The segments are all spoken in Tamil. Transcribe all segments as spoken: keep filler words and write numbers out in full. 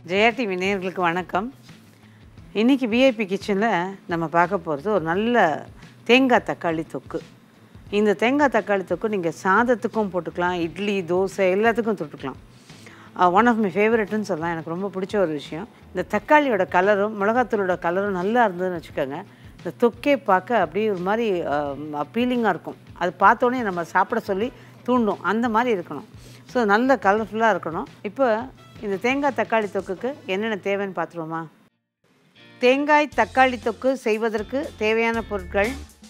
ஜெயா டிவி நேயர்களுக்கு வணக்கம். இன்றைக்கி விஐபி கிச்சனில் நம்ம பார்க்க போகிறது ஒரு நல்ல தேங்காய் தக்காளி தொக்கு. இந்த தேங்காய் தக்காளி தொக்கு நீங்கள் சாதத்துக்கும் போட்டுக்கலாம், இட்லி தோசை எல்லாத்துக்கும் தொட்டுக்கலாம். ஒன் ஆஃப் மை ஃபேவரட்னு சொல்லலாம். எனக்கு ரொம்ப பிடிச்ச ஒரு விஷயம். இந்த தக்காளியோட கலரும் மிளகாத்தூளோட கலரும் நல்லா இருந்ததுன்னு வச்சுக்கோங்க, இந்த தொக்கே பார்க்க அப்படியே ஒரு மாதிரி அப்பீலிங்காக இருக்கும். அது பார்த்தோன்னே நம்ம சாப்பிட சொல்லி தூண்டும், அந்த மாதிரி இருக்கணும். ஸோ நல்ல கலர்ஃபுல்லாக இருக்கணும். இப்போ இந்த தேங்காய் தக்காளி தொக்குக்கு என்னென்ன தேவைன்னு பார்த்துருவோமா? தேங்காய் தக்காளி தொக்கு செய்வதற்கு தேவையான பொருட்கள்: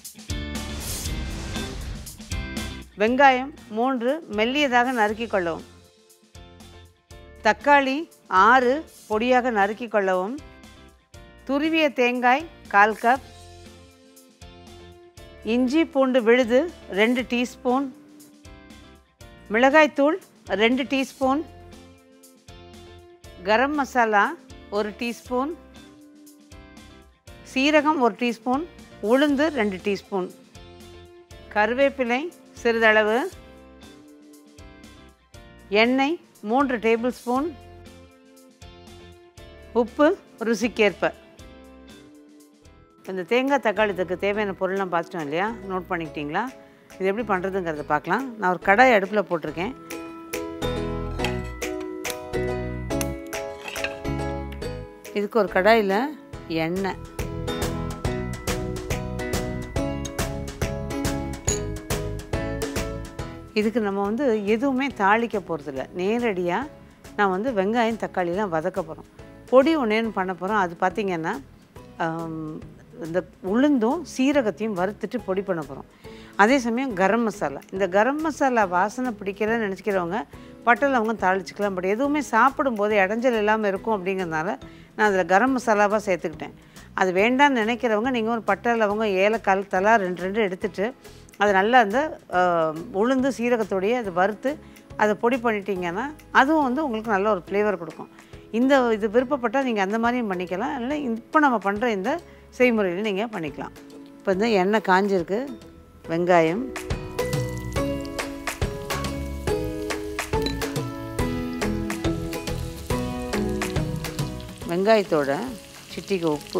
வெங்காயம் மூன்று மெல்லியதாக நறுக்கி கொள்ளவும், தக்காளி ஆறு பொடியாக நறுக்கி கொள்ளவும், துருவிய தேங்காய் கால் கப், இஞ்சி பூண்டு விழுது ரெண்டு டீஸ்பூன், மிளகாய்த்தூள் ரெண்டு டீஸ்பூன், கரம் மசாலா ஒரு டீஸ்பூன், சீரகம் ஒரு டீஸ்பூன், உளுந்து ரெண்டு டீஸ்பூன், கருவேப்பிலை சிறிதளவு, எண்ணெய் மூன்று டேபிள் ஸ்பூன், உப்பு ருசிக்கேற்ப. இந்த தேங்காய் தக்காளித்துக்கு தேவையான பொருள்லாம் பார்த்துட்டோம் இல்லையா? நோட் பண்ணிக்கிட்டிங்களா? இது எப்படி பண்ணுறதுங்கிறத பார்க்கலாம். நான் ஒரு கடாய் அடுப்பில் போட்டிருக்கேன். இதுக்கு ஒரு கடாயில் எண்ணெய், இதுக்கு நம்ம வந்து எதுவுமே தாளிக்க போகிறதில்ல. நேரடியாக நான் வந்து வெங்காயம் தக்காளிலாம் வதக்க போகிறோம். பொடி ஒன்றேன்னு பண்ண போகிறோம். அது பார்த்திங்கன்னா இந்த உளுந்தும் சீரகத்தையும் வறுத்துட்டு பொடி பண்ண போகிறோம். அதே சமயம் கரம் மசாலா, இந்த கரம் மசாலா வாசனை பிடிக்கலன்னு நினச்சிக்கிறவங்க பட்டல் அவங்க தாளிச்சிக்கலாம். பட் எதுவுமே சாப்பிடும்போது இடைஞ்சல் இல்லாமல் இருக்கும் அப்படிங்கிறதுனால நான் அதில் கரம் மசாலாவாக சேர்த்துக்கிட்டேன். அது வேண்டான்னு நினைக்கிறவங்க நீங்கள் ஒரு பட்டல் அவங்க ஏலக்கால் தலா ரெண்டு ரெண்டு எடுத்துகிட்டு அது நல்லா அந்த உளுந்து சீரகத்தோடையே அது வறுத்து அதை பொடி பண்ணிட்டீங்கன்னா அதுவும் வந்து உங்களுக்கு நல்ல ஒரு ஃப்ளேவர் கொடுக்கும். இந்த இது விருப்பப்பட்டால் நீங்கள் அந்த மாதிரியும் பண்ணிக்கலாம், இல்லை இப்போ நம்ம பண்ணுற இந்த செய்முறையில் நீங்கள் பண்ணிக்கலாம். இப்போ இந்த எண்ணெய் காஞ்சிருக்கு. வெங்காயம், வெங்காயத்தோட சிட்டிக்கு உப்பு,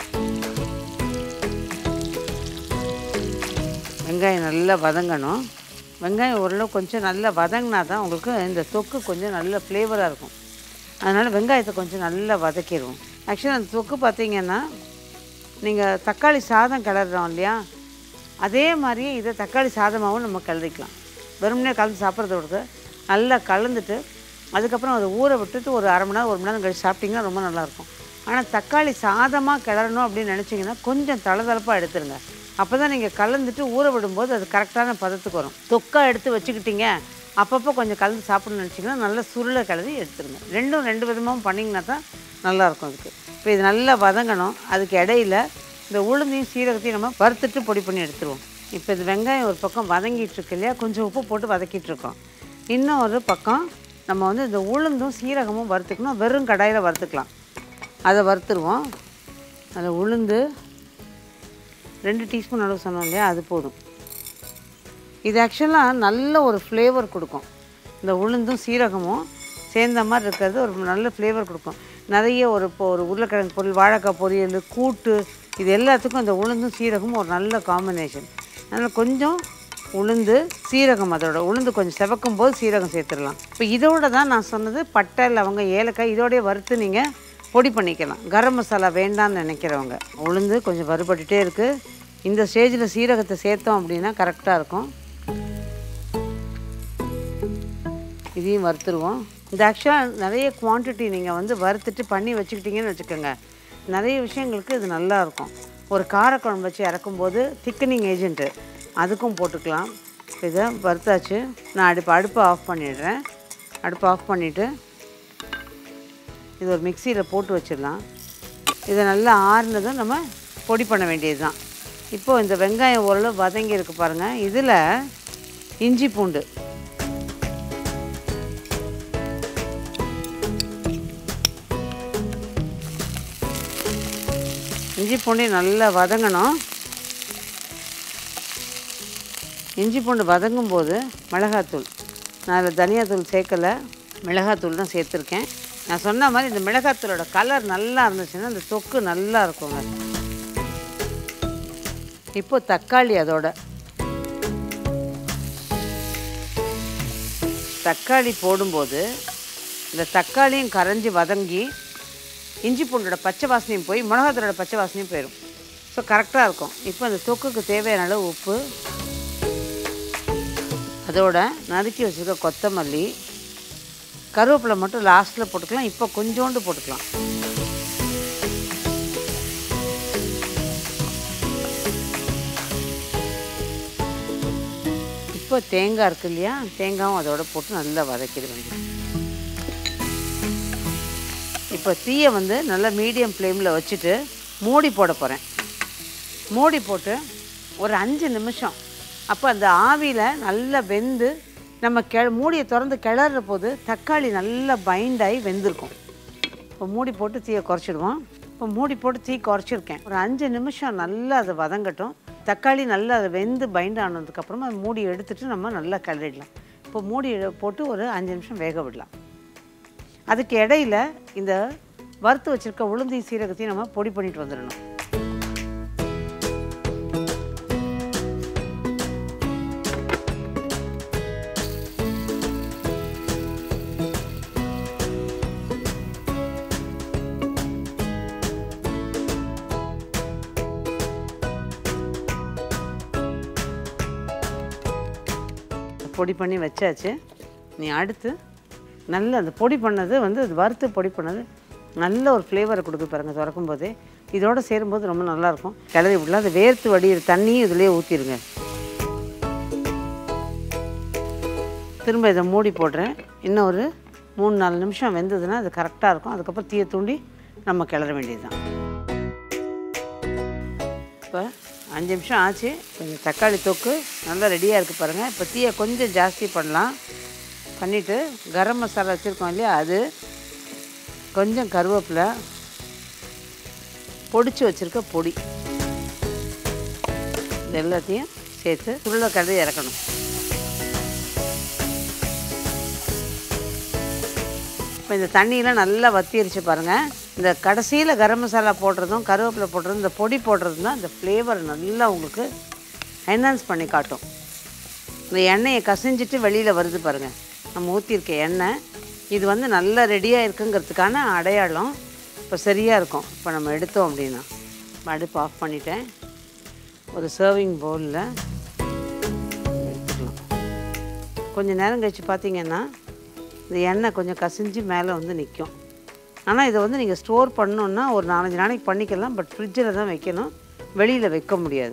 வெங்காயம் நல்லா வதங்கணும். வெங்காயம் ஓரளவு கொஞ்சம் நல்லா வதங்கினா தான் உங்களுக்கு இந்த தொக்கு கொஞ்சம் நல்ல ஃப்ளேவராக இருக்கும். அதனால் வெங்காயத்தை கொஞ்சம் நல்லா வதக்கிடுவோம். ஆக்சுவலாக அந்த தொக்கு பார்த்திங்கன்னா நீங்கள் தக்காளி சாதம் கிளறோம் இல்லையா, அதே மாதிரியே இதை தக்காளி சாதமாகவும் நம்ம கிளறிக்கலாம். வெறுமனே கலந்து சாப்பிட்றதோட நல்லா கலந்துட்டு அதுக்கப்புறம் அதை ஊற விட்டுட்டு ஒரு அரை மணி நேரம் ஒரு மணி நேரம் கழிச்சு சாப்பிட்டிங்கன்னா ரொம்ப நல்லாயிருக்கும். ஆனால் தக்காளி சாதமாக கிளறணும் அப்படின்னு நினச்சிங்கன்னா கொஞ்சம் தளதளப்பாக எடுத்துருங்க. அப்போ தான் நீங்கள் கலந்துட்டு ஊற விடும்போது அது கரெக்டான பதத்துக்கு வரும். தொக்கா எடுத்து வச்சுக்கிட்டிங்க, அப்பப்போ கொஞ்சம் கலந்து சாப்பிட்ணுன்னு நினச்சிங்கன்னா நல்லா சுருளை கலந்து எடுத்துருங்க. ரெண்டும் ரெண்டு விதமாகவும் பண்ணிங்கன்னா தான் நல்லாயிருக்கும் அதுக்கு. இப்போ இது நல்லா வதங்கணும். அதுக்கு இடையில இந்த உளுந்தையும் சீரகத்தையும் நம்ம வறுத்துட்டு பொடி பண்ணி எடுத்துருவோம். இப்போ இது வெங்காயம் ஒரு பக்கம் வதங்கிட்டுருக்கு இல்லையா, கொஞ்சம் உப்பு போட்டு வதக்கிட்டுருக்கோம். இன்னும் ஒரு பக்கம் நம்ம வந்து இந்த உளுந்தும் சீரகமும் வறுத்துக்கணும். வெறும் கடாயில் வறுத்துக்கலாம். அதை வறுத்துருவோம். அதில் உளுந்து ரெண்டு டீஸ்பூன் அளவு சொன்னோம் இல்லையா, அது போதும். இது ஆக்சுவலாக நல்ல ஒரு ஃப்ளேவர் கொடுக்கும். இந்த உளுந்தும் சீரகமும் சேர்ந்த மாதிரி இருக்கிறது ஒரு நல்ல ஃப்ளேவர் கொடுக்கும். நிறைய ஒரு இப்போ ஒரு உருளைக்கிழங்கு பொரியல், வாழைக்காய் பொரியல், கூட்டு, இது எல்லாத்துக்கும் இந்த உளுந்தும் சீரகமும் ஒரு நல்ல காம்பினேஷன். அதனால் கொஞ்சம் உளுந்து சீரகம், அதோட உளுந்து கொஞ்சம் செவக்கும் போது சீரகம் சேர்த்துடலாம். இப்போ இதோட தான் நான் சொன்னது பட்டை லவங்க ஏலக்காய் இதோடய வறுத்து நீங்கள் பொடி பண்ணிக்கலாம். கரம் மசாலா வேண்டான்னு நினைக்கிறவங்க. உளுந்து கொஞ்சம் வறுபட்டுட்டே இருக்குது. இந்த ஸ்டேஜில் சீரகத்தை சேர்த்தோம் அப்படின்னா கரெக்டாக இருக்கும். இதையும் வறுத்துருவோம். இந்த ஆக்சுவலாக நிறைய குவான்டிட்டி நீங்கள் வந்து வறுத்துட்டு பண்ணி வச்சுக்கிட்டிங்கன்னு வச்சுக்கோங்க, நிறைய விஷயங்களுக்கு இது நல்லாயிருக்கும். ஒரு காரக்குழம்பு வச்சு இறக்கும்போது திக்கனிங் ஏஜென்ட்டு அதுக்கும் போட்டுக்கலாம். இதை வறுத்தாச்சு. நான் அடுப்பு அடுப்பை ஆஃப் பண்ணிடுறேன். அடுப்பை ஆஃப் பண்ணிவிட்டு இது ஒரு மிக்சியில் போட்டு வச்சிடலாம். இதை நல்லா ஆறுனதும் நம்ம பொடி பண்ண வேண்டியது தான். இப்போது இந்த வெங்காயம் ஓரளவு வதங்கி இருக்கு பாருங்கள். இதில் இஞ்சி பூண்டு, இஞ்சி பூண்டு நல்லா வதங்கணும். இஞ்சி பூண்டு வதங்கும்போது மிளகாத்தூள், நான் அதில் தனியாத்தூள் சேர்க்கலை, மிளகாத்தூள் தான் சேர்த்துருக்கேன். நான் சொன்ன மாதிரி இந்த மிளகாத்தூளோட கலர் நல்லா இருந்துச்சுன்னா இந்த தொக்கு நல்லா இருக்குங்க. இப்போ தக்காளி அதோட தக்காளி போடும்போது இந்த தக்காளியும் கரைஞ்சி வதங்கி இஞ்சி பூண்டோட பச்சை வாசனையும் போய் மிளகாத்தூளோட பச்சை வாசனையும் போயிடும். ஸோ கரெக்டாக இருக்கும். இப்போ அந்த தொக்குக்கு தேவையான அளவு உப்பு, அதோட நறுக்கி வச்சுருக்க கொத்தமல்லி, கருவேப்பிலை மட்டும் லாஸ்ட்டில் போட்டுக்கலாம். இப்போ கொஞ்சோண்டு போட்டுக்கலாம். இப்போ தேங்காய் இருக்குது இல்லையா, தேங்காயும் அதோட போட்டு நல்லா வதக்கிடுவேங்க. இப்போ தீயை வந்து நல்லா மீடியம் ஃப்ளேமில் வச்சுட்டு மூடி போட போகிறேன். மூடி போட்டு ஒரு அஞ்சு நிமிஷம் அப்போ அந்த ஆவியில் நல்லா வெந்து நம்ம கெ மூடியை திறந்து கிளற போது தக்காளி நல்லா பைண்டாகி வெந்திருக்கும். இப்போ மூடி போட்டு தீயை குறைச்சிடுவோம். இப்போ மூடி போட்டு தீ குறைச்சிருக்கேன். ஒரு அஞ்சு நிமிஷம் நல்லா அதை வதங்கட்டும். தக்காளி நல்லா அதை வெந்து பைண்ட் ஆனதுக்கப்புறமா மூடி எடுத்துகிட்டு நம்ம நல்லா கிளறிடலாம். இப்போ மூடி போட்டு ஒரு அஞ்சு நிமிஷம் வேக விடலாம். அதுக்கு இடையில இந்த வறுத்து வச்சுருக்க உளுந்தி சீரகத்தையும் நம்ம பொடி பண்ணிட்டு வந்துடணும். பொடி பண்ணி வச்சாச்சு. நீ அடுத்து நல்ல அந்த பொடி பண்ணது வந்து அது வறுத்து பொடி பண்ணது நல்ல ஒரு ஃப்ளேவரை கொடுக்க பாருங்கள். திறக்கும் போதே இதோடு சேரும்போது ரொம்ப நல்லாயிருக்கும். கிளறி விடலாம். அது வேர்த்து வடிகிற தண்ணியும் இதிலே ஊற்றிடுங்க. திரும்ப இதை மூடி போடுறேன். இன்னும் ஒரு மூணு நாலு நிமிஷம் வெந்ததுன்னா அது கரெக்டாக இருக்கும். அதுக்கப்புறம் தீயை தூண்டி நம்ம கிளற வேண்டியது தான். இப்போ அஞ்சு நிமிஷம் ஆச்சு. கொஞ்சம் தக்காளி தொக்கு நல்லா ரெடியாக இருக்குது பாருங்கள். இப்போ தீயை கொஞ்சம் ஜாஸ்தி பண்ணலாம். பண்ணிவிட்டு கரம் மசாலா வச்சுருக்கோம் இல்லையா, அது கொஞ்சம் கருவேப்பிலை, பொடிச்சு வச்சுருக்க பொடி, இது எல்லாத்தையும் சேர்த்து உள்ள கறி இறக்கணும். இப்போ இந்த தண்ணியெலாம் நல்லா வத்திருச்சு பாருங்கள். இந்த கடைசியில் கரம் மசாலா போடுறதும் கருவேப்பிலை போடுறதும் இந்த பொடி போடுறதும் தான் இந்த ஃப்ளேவர் நல்லா உங்களுக்கு என்ஹான்ஸ் பண்ணி காட்டும். இந்த எண்ணெயை கசிஞ்சிட்டு வெளியில் வருது பாருங்கள். நம்ம ஊற்றிருக்க எண்ணெய் இது வந்து நல்லா ரெடியாக இருக்குங்கிறதுக்கான அடையாளம். இப்போ சரியாக இருக்கும். இப்போ நம்ம எடுத்தோம் அப்படின்னா அடுப்பு ஆஃப் பண்ணிட்டேன். ஒரு சர்விங் பவுலில் எடுத்துக்கலாம். கொஞ்சம் நேரம் கழித்து பார்த்திங்கன்னா இந்த எண்ணெய் கொஞ்சம் கசிஞ்சு மேலே வந்து நிற்கும். ஆனால் இதை வந்து நீங்கள் ஸ்டோர் பண்ணணுன்னா ஒரு நாலஞ்சு நாளைக்கு பண்ணிக்கலாம். பட் ஃப்ரிட்ஜில் தான் வைக்கணும், வெளியில் வைக்க முடியாது.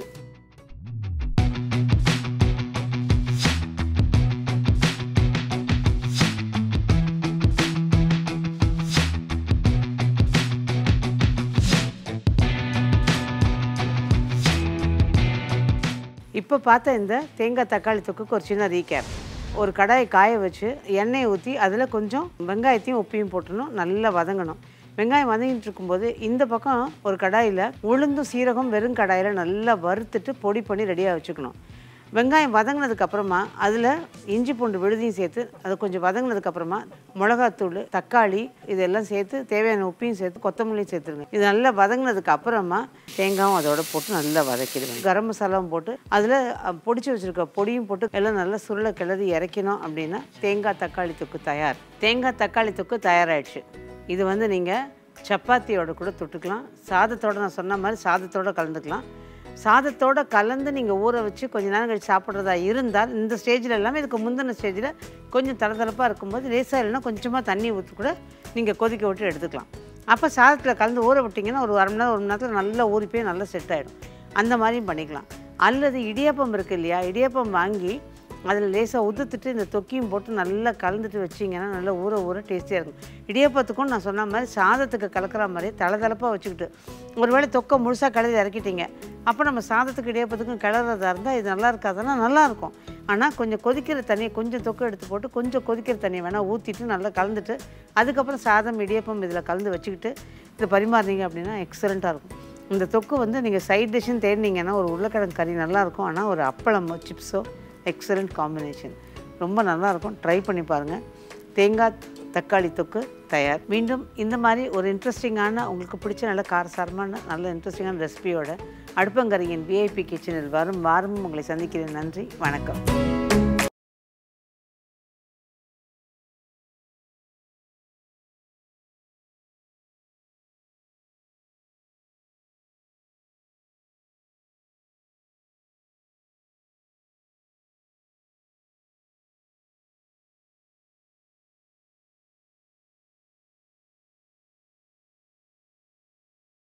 இப்போ பார்த்த இந்த தேங்காய் தக்காளி தொக்குக்கு ஒரு சின்ன ரீகேப். ஒரு கடாயை காய வச்சு எண்ணெயை ஊற்றி அதில் கொஞ்சம் வெங்காயத்தையும் உப்பையும் போட்டுடணும். நல்லா வதங்கணும். வெங்காயம் வதங்கிட்டு இருக்கும்போது இந்த பக்கம் ஒரு கடாயில் உளுந்தும் சீரகம் வெறும் கடாயில் நல்லா வறுத்துட்டு பொடி பண்ணி ரெடியாக வச்சுக்கணும். வெங்காயம் வதங்கினதுக்கப்புறமா அதில் இஞ்சி பூண்டு விழுதியும் சேர்த்து அது கொஞ்சம் வதங்கினதுக்கப்புறமா மிளகாத்தூள், தக்காளி இதெல்லாம் சேர்த்து தேவையான உப்பையும் சேர்த்து கொத்தமல்லியும் சேர்த்துருங்க. இது நல்லா வதங்கினதுக்கு அப்புறமா தேங்காயும் அதோட போட்டு நல்லா வதக்கிடுவேன். கரம் மசாலாவும் போட்டு அதில் பொடிச்சு வச்சுருக்க பொடியும் போட்டு எல்லாம் நல்லா சுருளை கிளறி இறக்கணும். அப்படின்னா தேங்காய் தக்காளி தொக்கு தயார். தேங்காய் தக்காளி தொக்கு தயாராகிடுச்சு. இது வந்து நீங்கள் சப்பாத்தியோட கூட தொட்டுக்கலாம். சாதத்தோடு நான் சொன்ன மாதிரி சாதத்தோடு கலந்துக்கலாம். சாதத்தோடு கலந்து நீங்கள் ஊற வச்சு கொஞ்சம் நேரம் கழிச்சு சாப்பிட்றதா இருந்தால் இந்த ஸ்டேஜில் எல்லாமே இதுக்கு முந்தின ஸ்டேஜில் கொஞ்சம் தளதளப்பாக இருக்கும்போது லேசாக இல்லைன்னா கொஞ்சமாக தண்ணி ஊற்றி கூட நீங்கள் கொதிக்க விட்டு எடுத்துக்கலாம். அப்போ சாதத்தில் கலந்து ஊற விட்டிங்கன்னா ஒரு அரை மணி நேரம் ஒரு மணி நேரத்தில் நல்லா ஊறி போய் நல்லா செட் ஆகிடும். அந்த மாதிரியும் பண்ணிக்கலாம். அல்லது இடியாப்பம் இருக்குது இல்லையா, இடியாப்பம் வாங்கி அதில் லேசாக உதுத்துட்டு இந்த தொக்கியும் போட்டு நல்லா கலந்துட்டு வச்சிங்கன்னா நல்லா ஊற ஊற டேஸ்டியாக இருக்கும். இடியாப்பத்துக்கும் நான் சொன்ன மாதிரி சாதத்துக்கு கலக்கிற மாதிரி தளதளப்பாக வச்சுக்கிட்டு ஒருவேளை தொக்கை முழுசாக கலந்து இறக்கிட்டீங்க, அப்போ நம்ம சாதத்துக்கு இடியாப்பத்துக்கும் கிளறதா இருந்தால் இது நல்லா இருக்காதுன்னா நல்லாயிருக்கும். ஆனால் கொஞ்சம் கொதிக்கிற தண்ணியை கொஞ்சம் தொக்கு எடுத்து போட்டு கொஞ்சம் கொதிக்கிற தண்ணியை வேணால் ஊற்றிட்டு நல்லா கலந்துட்டு அதுக்கப்புறம் சாதம் இடியாப்பம் இதில் கலந்து வச்சுக்கிட்டு இது பரிமாறினீங்க அப்படின்னா எக்ஸலண்ட்டாக இருக்கும். இந்த தொக்கு வந்து நீங்கள் சைட் டிஷ்ஷுன்னு தேடினீங்கன்னா ஒரு உருளைக்கிழங்கு கறி நல்லாயிருக்கும். ஆனால் ஒரு அப்பளமோ சிப்ஸோ எக்ஸலண்ட் காம்பினேஷன், ரொம்ப நல்லாயிருக்கும். ட்ரை பண்ணி பாருங்கள். தேங்காய் தக்காளி தொக்கு தயார். மீண்டும் இந்த மாதிரி ஒரு இன்ட்ரெஸ்டிங்கான உங்களுக்கு பிடிச்ச நல்ல காரசாரமான நல்ல இன்ட்ரெஸ்டிங்கான ரெசிபியோட அடுப்பங்கரையின் விஐபி கிச்சனில் வரும் வாரமும் உங்களை சந்திக்கிறேன். நன்றி, வணக்கம்.